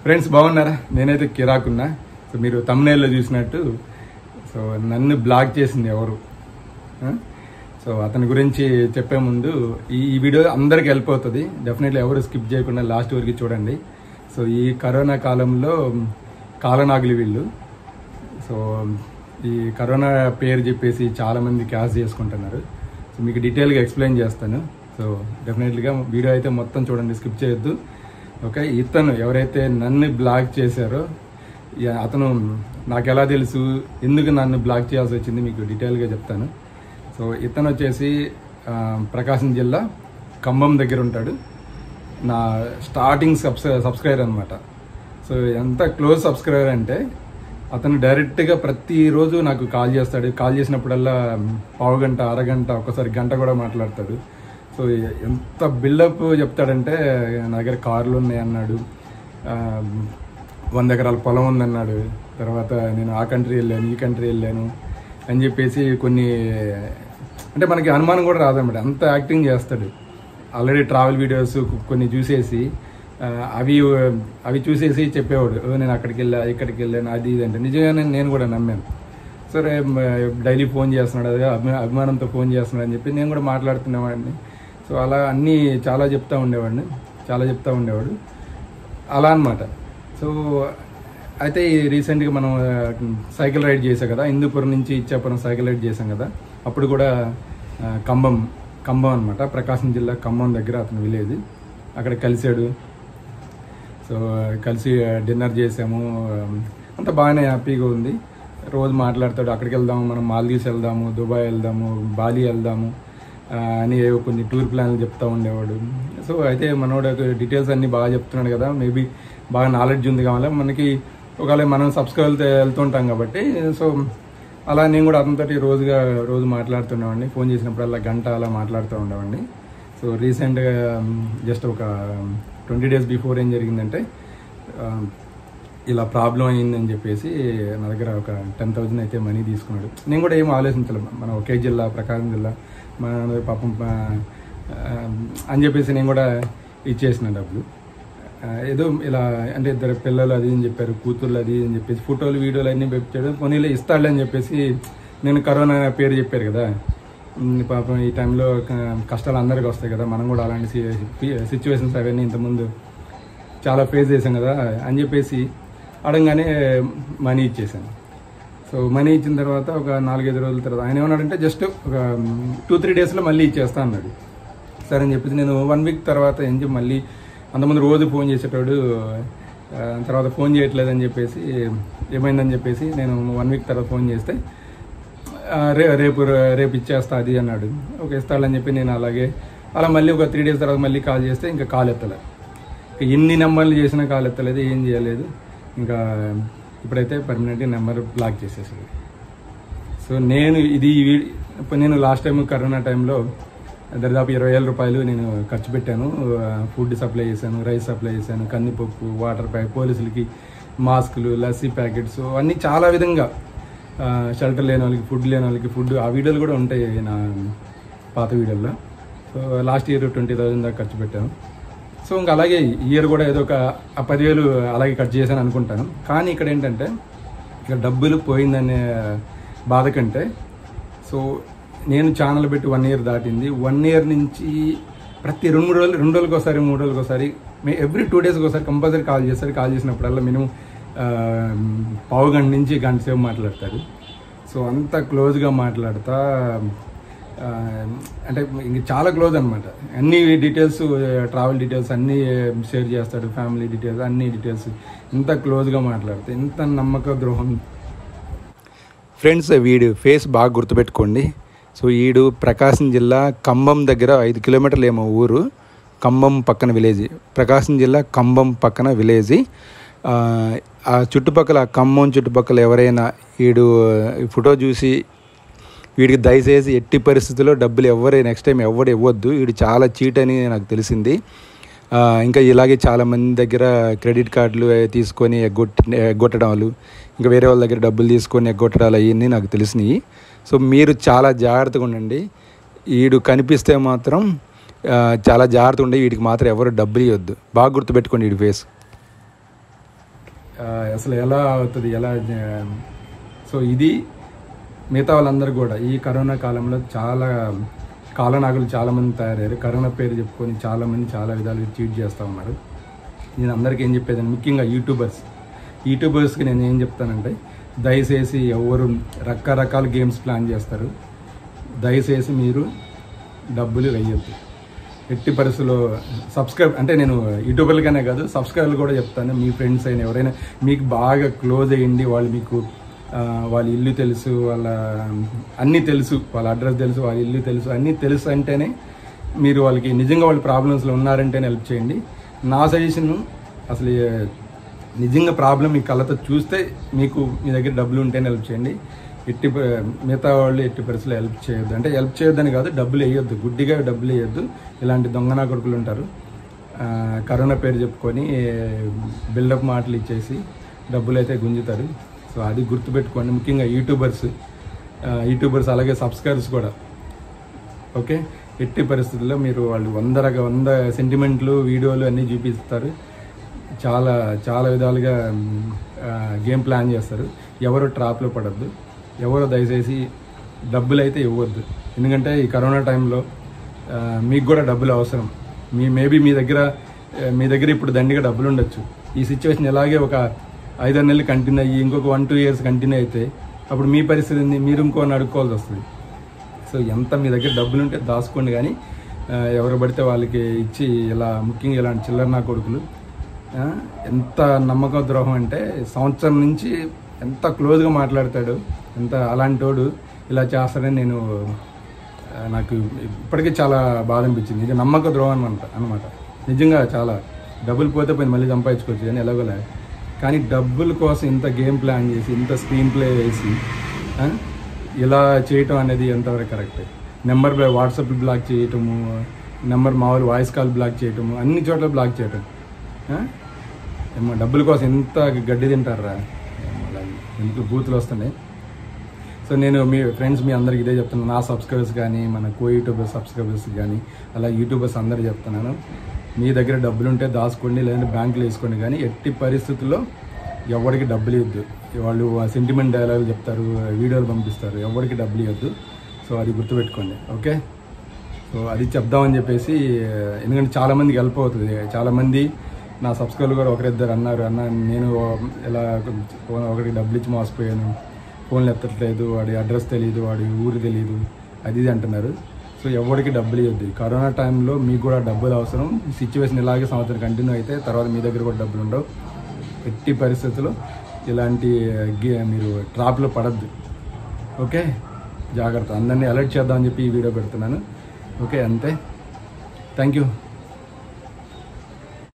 Friends బాగున్నారా? నేనైతే కిరాకున్నా. So మీరు తమ్నైల్లో చూసినట్టు సో నన్ను బ్లాక్ చేసింది ఎవరు? సో అతని గురించి చెప్పే ముందు ఈ వీడియో అందరికి హెల్ప్ అవుతుంది. డెఫినెట్లీ ఎవరు స్కిప్ చేయకుండా లాస్ట్ వరకు చూడండి. సో ఈ కరోనా కాలంలో కాలనాగులు వీళ్ళు. సో ఈ కరోనా పేరు చెప్పేసి చాలామంది క్యాష్ చేసుకుంటున్నారు. సో మీకు డీటెయిల్గా ఎక్స్ప్లెయిన్ చేస్తాను. సో డెఫినెట్లీగా వీడియో అయితే మొత్తం చూడండి, స్కిప్ చేయొద్దు. ఓకే, ఇతను ఎవరైతే నన్ను బ్లాక్ చేశారో అతను నాకు ఎలా తెలుసు, ఎందుకు నన్ను బ్లాక్ చేయాల్సి వచ్చింది మీకు డీటెయిల్గా చెప్తాను. సో ఇతను వచ్చేసి ప్రకాశం జిల్లా ఖమ్మం దగ్గర ఉంటాడు. నా స్టార్టింగ్ సబ్స్క్రైబర్ అనమాట. సో ఎంత క్లోజ్ సబ్స్క్రైబర్ అంటే అతను డైరెక్ట్గా ప్రతిరోజు నాకు కాల్ చేస్తాడు. కాల్ చేసినప్పుడల్లా పావు గంట, అరగంట, ఒక్కసారి గంట కూడా మాట్లాడతాడు. సో ఎంత బిల్డప్ చెప్తాడంటే నా దగ్గర కార్లు ఉన్నాయి అన్నాడు, 100 ఎకరాల పొలం ఉందన్నాడు, తర్వాత నేను ఆ కంట్రీ వెళ్ళాను, ఈ కంట్రీ వెళ్ళాను అని చెప్పేసి కొన్ని అంటే మనకి అనుమానం కూడా రాదన్నమాట, అంత యాక్టింగ్ చేస్తాడు. ఆల్రెడీ ట్రావెల్ వీడియోస్ కొన్ని చూసేసి అవి చూసేసి చెప్పేవాడు, నేను అక్కడికి వెళ్ళా, ఇక్కడికి వెళ్ళాను, అది ఇది అంటే నిజంగానే నేను కూడా నమ్మాను. సరే డైలీ ఫోన్ చేస్తున్నాడు, అదే అభిమానంతో ఫోన్ చేస్తున్నాడు అని చెప్పి నేను కూడా మాట్లాడుతున్నవాడిని. సో అలా అన్నీ చాలా చెప్తూ ఉండేవాడు అలా అనమాట. సో అయితే రీసెంట్గా మనం సైకిల్ రైడ్ చేసాం కదా, హిందూపురం నుంచి ఇచ్చాపురం సైకిల్ రైడ్ చేసాం కదా, అప్పుడు కూడా ఖమ్మం అనమాట, ప్రకాశం జిల్లా ఖమ్మం దగ్గర అతను విలేజ్. అక్కడ కలిసాడు. సో కలిసి డిన్నర్ చేసాము, అంత బాగానే హ్యాపీగా ఉంది. రోజు మాట్లాడతాడు, అక్కడికి వెళ్దాము, మనం మాల్దీవ్స్ వెళ్దాము, దుబాయ్ వెళ్దాము, బాలి వెళ్దాము అని కొన్ని టూర్ ప్లాన్లు చెప్తూ ఉండేవాడు. సో అయితే మనోడు డీటెయిల్స్ అన్నీ బాగా చెప్తున్నాడు కదా, మేబీ బాగా నాలెడ్జ్ ఉంది కావాలి మనకి. ఒకవేళ మనం సబ్స్క్రైబ్ వెళ్తుంటాం కాబట్టి సో అలా నేను కూడా అతనితో రోజు మాట్లాడుతుండేవాడిని. ఫోన్ చేసినప్పుడల్లా గంట అలా మాట్లాడుతూ ఉండేవాడిని. సో రీసెంట్గా జస్ట్ ఒక 20 days బిఫోర్ ఏం జరిగిందంటే ఇలా ప్రాబ్లం అయిందని చెప్పేసి నా దగ్గర ఒక 10,000 అయితే మనీ తీసుకున్నాడు. నేను కూడా ఏం ఆలోచించలేదు, మనం ఒకే జిల్లా, ప్రకాశం జిల్లా, మన పాపం అని చెప్పేసి నేను కూడా ఇచ్చేసిన డబ్బులు. ఏదో ఇలా అంటే ఇద్దరు పిల్లలు అది అని చెప్పారు, కూతుర్లు అది అని చెప్పేసి ఫోటోలు వీడియోలు అన్నీ పెంచాడు. కొన్నిలో ఇస్తాడులే అని చెప్పేసి నేను కరోనా పేరు చెప్పారు కదా, పాపం ఈ టైంలో కష్టాలు అందరికీ వస్తాయి కదా, మనం కూడా అలాంటి సిచ్యువేషన్స్ అవన్నీ ఇంతకుముందు చాలా ఫేస్ చేసాం కదా అని చెప్పేసి అడగగానే మనీ ఇచ్చేసాను. సో మనీ ఇచ్చిన తర్వాత ఒక 4-5 రోజుల తర్వాత ఆయన ఏమన్నాడంటే జస్ట్ ఒక 2-3 daysలో మళ్ళీ ఇచ్చేస్తా అన్నాడు. సరే అని చెప్పేసి నేను 1 week తర్వాత ఏం చెప్పి మళ్ళీ అంతకుముందు రోజు ఫోన్ చేసేటాడు, తర్వాత ఫోన్ చేయట్లేదని చెప్పేసి ఏమైందని చెప్పేసి నేను 1 week తర్వాత ఫోన్ చేస్తే రేపు ఇచ్చేస్తా అది అన్నాడు. ఓకే ఇస్తాడని చెప్పి నేను అలా మళ్ళీ ఒక 3 days తర్వాత మళ్ళీ కాల్ చేస్తే ఇంకా కాల్ ఎత్తలేదు. ఇంకా ఎన్ని నెంబర్లు చేసినా కాల్ ఎత్తలేదు, ఏం చేయలేదు. ఇంకా ఇప్పుడైతే పర్మనెంట్గా నెంబర్ బ్లాక్ చేసేసాడు. సో నేను లాస్ట్ టైం కరోనా టైంలో దాదాపు 20,000 రూపాయలు నేను ఖర్చు పెట్టాను. ఫుడ్ సప్లై చేశాను, రైస్ సప్లై చేశాను, కందిపప్పు, వాటర్ ప్యాక్, పోలీసులకి మాస్కులు, లస్సీ ప్యాకెట్స్ అన్నీ చాలా విధంగా, షెల్టర్ లేని వాళ్ళకి ఫుడ్, లేని వాళ్ళకి ఫుడ్. ఆ వీడియోలు కూడా ఉంటాయి నా పాత వీడియోల్లో. సో లాస్ట్ ఇయర్ 20,000 దాకా ఖర్చు పెట్టాను. సో ఇంకా అలాగే ఇయర్ కూడా ఏదో ఒక 10,000 అలాగే ఖర్చు చేశాను అనుకుంటాను. కానీ ఇక్కడ ఏంటంటే ఇక్కడ డబ్బులు పోయిందనే బాధ కంటే, సో నేను ఛానల్ పెట్టి 1 year దాటింది. 1 year నుంచి ప్రతి 2 రోజులకు ఒకసారి, 3 రోజులకు ఒకసారి, ఎవ్రీ 2 days ఒకసారి కంపల్సరీ కాల్ చేస్తారు. కాల్ చేసినప్పుడల్లా మినిమం పావు గంట నుంచి గంట సేపు మాట్లాడతాడు. సో అంత క్లోజ్గా మాట్లాడతా అంటే ఇంక చాలా క్లోజ్ అనమాట. అన్ని డీటెయిల్స్, ట్రావెల్ డీటెయిల్స్ అన్నీ షేర్ చేస్తాడు, ఫ్యామిలీ డీటెయిల్స్, అన్ని డీటెయిల్స్. ఇంత క్లోజ్గా మాట్లాడితే ఇంత నమ్మక ద్రోహం. ఫ్రెండ్స్ వీడు ఫేస్ బాగా గుర్తుపెట్టుకోండి. సో వీడు ప్రకాశం జిల్లా ఖమ్మం దగ్గర 5 kilometers ఏమో ఊరు, ఖమ్మం పక్కన విలేజ్, ప్రకాశం జిల్లా ఖమ్మం పక్కన విలేజ్. ఆ చుట్టుపక్కల, ఖమ్మం చుట్టుపక్కల ఎవరైనా వీడు ఫోటో చూసి వీడికి దయచేసి ఎట్టి పరిస్థితుల్లో డబ్బులు నెక్స్ట్ టైం ఎవరు ఇవ్వద్దు, వీడు చాలా చీట్ అని నాకు తెలిసింది. ఇంకా ఇలాగే చాలామంది దగ్గర క్రెడిట్ కార్డులు తీసుకొని ఎగ్గొట్టడాలు, ఇంకా వేరే వాళ్ళ దగ్గర డబ్బులు తీసుకొని ఎగ్గొట్టడాలు అవన్నీ నాకు తెలిసినాయి. సో మీరు చాలా జాగ్రత్తగా ఉండండి. వీడు కనిపిస్తే మాత్రం చాలా జాగ్రత్తగా ఉండి వీడికి మాత్రం ఎవరు డబ్బులు ఇవ్వద్దు. బాగా గుర్తుపెట్టుకోండి వీడి ఫేస్. అసలు ఎలా అవుతుంది సో ఇది మిగతా వాళ్ళందరూ కూడా ఈ కరోనా కాలంలో చాలా కాలనాగులు చాలామంది తయారయ్యారు. కరోనా పేరు చెప్పుకొని చాలామంది చాలా విధాలుగా చీట్ చేస్తూ ఉన్నారు. నేను అందరికీ ఏం చెప్పేదాన్ని, ముఖ్యంగా యూట్యూబర్స్కి నేను ఏం చెప్తానంటే, దయచేసి ఎవరు రకరకాల గేమ్స్ ప్లాన్ చేస్తారు, దయచేసి మీరు డబ్బులు వేయద్దు. ఎట్టి పరిస్థితుల్లో సబ్స్క్రైబ్ అంటే నేను యూట్యూబర్లకనే కాదు సబ్స్క్రైబర్లు కూడా చెప్తాను. మీ ఫ్రెండ్స్ అయినా ఎవరైనా మీకు బాగా క్లోజ్ అయ్యింది, వాళ్ళు మీకు వాళ్ళ ఇల్లు తెలుసు, వాళ్ళ అన్నీ తెలుసు, వాళ్ళ అడ్రస్ తెలుసు, వాళ్ళ ఇల్లు తెలుసు, అన్నీ తెలుసు అంటేనే మీరు వాళ్ళకి నిజంగా వాళ్ళ ప్రాబ్లమ్స్లో ఉన్నారంటేనే హెల్ప్ చేయండి. నా సజెషన్ అసలు నిజంగా ప్రాబ్లం మీ కళ్ళతో చూస్తే మీకు మీ దగ్గర డబ్బులు ఉంటేనే హెల్ప్ చేయండి. మిగతా వాళ్ళు ఎట్టి పరిస్థితుల్లో హెల్ప్ చేయొద్దు. అంటే హెల్ప్ చేయొద్దని కాదు, డబ్బులు వేయొద్దు, గుడ్డిగా డబ్బులు వేయొద్దు. ఇలాంటి దొంగనా కొడుకులు ఉంటారు, కరోనా పేరు చెప్పుకొని బిల్డప్ మాటలు ఇచ్చేసి డబ్బులు అయితే గుంజుతారు. సో అది గుర్తుపెట్టుకోండి, ముఖ్యంగా యూట్యూబర్స్ అలాగే సబ్స్క్రైబర్స్ కూడా. ఓకే, ఎట్టి పరిస్థితుల్లో మీరు వాళ్ళు 100 సెంటిమెంట్లు వీడియోలు అన్నీ చూపిస్తారు, చాలా చాలా విధాలుగా గేమ్ ప్లాన్ చేస్తారు. ఎవరు ట్రాప్లో పడద్దు, ఎవరు దయచేసి డబ్బులు అయితే ఇవ్వద్దు. ఎందుకంటే ఈ కరోనా టైంలో మీకు కూడా డబ్బులు అవసరం. మేబీ మీ దగ్గర ఇప్పుడు దండిగా డబ్బులు ఉండొచ్చు. ఈ సిచ్యువేషన్ ఎలాగే ఒక 5-6 నెలలు కంటిన్యూ అయ్యి ఇంకొక 1-2 ఇయర్స్ కంటిన్యూ అయితే అప్పుడు మీ పరిస్థితి ఏంది, మీరు ఇంకోని అడుక్కోవాల్సి వస్తుంది. సో ఎంత మీ దగ్గర డబ్బులు ఉంటే దాచుకోండి, కానీ ఎవరు పడితే వాళ్ళకి ఇచ్చి ఇలా ముఖ్యంగా ఇలాంటి చిల్లర నా కొడుకులు ఎంత నమ్మక ద్రోహం అంటే సంవత్సరం నుంచి ఎంత క్లోజ్గా మాట్లాడతాడు, అలాంటి వాడు ఇలా చేస్తాడని నాకు ఇప్పటికీ చాలా బాధ అనిపించింది. ఇది నమ్మక ద్రోహం అనమాట. నిజంగా చాలా డబ్బులు పోతే పోయి మళ్ళీ సంపాదించుకోవచ్చు కానీ ఎలాగోలే, కానీ డబ్బుల కోసం ఇంత గేమ్ ప్లాన్ చేసి ఇంత స్క్రీన్ ప్లే వేసి ఇలా చేయటం అనేది ఎంతవరకు కరెక్ట్? నెంబర్ వాట్సాప్ బ్లాక్ చేయటము, మామూలు వాయిస్ కాల్ బ్లాక్ చేయటము, అన్ని చోట్ల బ్లాక్ చేయటం. డబ్బుల కోసం ఎంత గడ్డి తింటారా, ఎంత బూతులు వస్తున్నాయి. సో నేను మీ ఫ్రెండ్స్ మీ అందరికి ఇదే చెప్తున్నాను, నా సబ్స్క్రైబర్స్ కానీ మన యూట్యూబర్ సబ్స్క్రైబర్స్ కానీ అలా యూట్యూబర్స్ అందరూ చెప్తున్నాను, మీ దగ్గర డబ్బులు ఉంటే దాచుకోండి, లేదంటే బ్యాంకులో వేసుకోండి, కానీ ఎట్టి పరిస్థితుల్లో ఎవరికి డబ్బులు ఇవ్వద్దు. వాళ్ళు సెంటిమెంట్ డైలాగులు చెప్తారు, వీడియోలు పంపిస్తారు, ఎవరికి డబ్బులు ఇవ్వద్దు. సో అది గుర్తుపెట్టుకోండి. ఓకే, సో అది చెప్దామని చెప్పేసి, ఎందుకంటే చాలామందికి హెల్ప్ అవుతుంది. చాలామంది నా సబ్స్క్రైబర్లు కూడా ఒకరిద్దరు అన్నారు, నేను ఇలా ఒకరికి డబ్బులు ఇచ్చి మోసపోయాను, ఫోన్లు ఎత్తట్లేదు, వాడి అడ్రస్ తెలియదు, వాడి ఊరు తెలియదు, అది అంటున్నారు. సో ఎవరికి డబ్బులు ఇవ్వద్దు. కరోనా టైంలో మీకు కూడా డబ్బులు అవసరం. ఈ సిచ్యువేషన్ ఇలాగే సంవత్సరం కంటిన్యూ అయితే తర్వాత మీ దగ్గర కూడా డబ్బులు ఉండవు. ఎట్టి పరిస్థితుల్లో ఇలాంటి మీరు ట్రాప్లో పడద్దు. ఓకే, జాగ్రత్త. అందరినీ అలర్ట్ చేద్దామని చెప్పి ఈ వీడియో పెడుతున్నాను. ఓకే, అంతే. Thank you.